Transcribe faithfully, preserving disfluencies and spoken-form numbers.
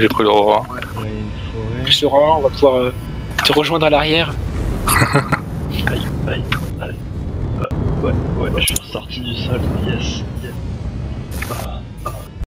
J'ai pris l'Aurora. Ouais, une forêt. Plus Aurora, on va pouvoir euh, te rejoindre à l'arrière. Aïe, aïe, aïe. Euh, ouais, ouais, je suis ressorti du sol. Yes, yes. Ah.